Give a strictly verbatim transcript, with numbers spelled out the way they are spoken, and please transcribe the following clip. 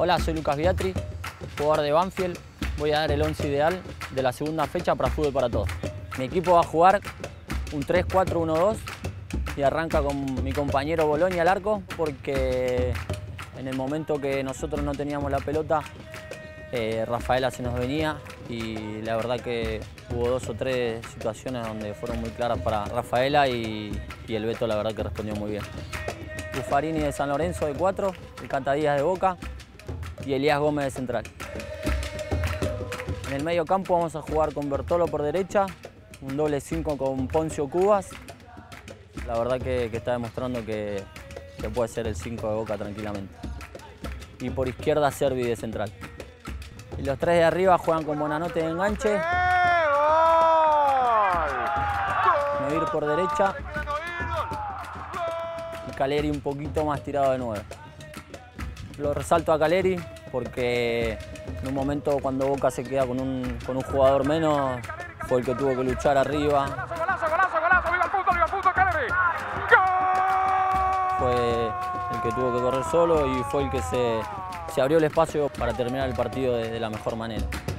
Hola, soy Lucas Biatri, jugador de Banfield. Voy a dar el once ideal de la segunda fecha para Fútbol para Todos. Mi equipo va a jugar un tres cuatro uno dos y arranca con mi compañero Bologna al arco, porque en el momento que nosotros no teníamos la pelota, eh, Rafaela se nos venía y la verdad que hubo dos o tres situaciones donde fueron muy claras para Rafaela y, y el Beto la verdad que respondió muy bien. Buffarini de San Lorenzo de cuatro, el Cata Díaz de Boca y Elías Gómez de central. En el medio campo vamos a jugar con Bertolo por derecha, un doble cinco con Poncio Cubas. La verdad que, que está demostrando que, que puede ser el cinco de Boca tranquilamente. Y por izquierda Servi de central. Y los tres de arriba juegan con Bonanote de enganche. Nevir por derecha. Y Caleri un poquito más tirado de nueve. Lo resalto a Caleri porque en un momento cuando Boca se queda con un, con un jugador menos, fue el que tuvo que luchar arriba. Golazo, golazo, golazo, viva el punto, viva el punto, Caleri. ¡Gol! Fue el que tuvo que correr solo y fue el que se, se abrió el espacio para terminar el partido de, de la mejor manera.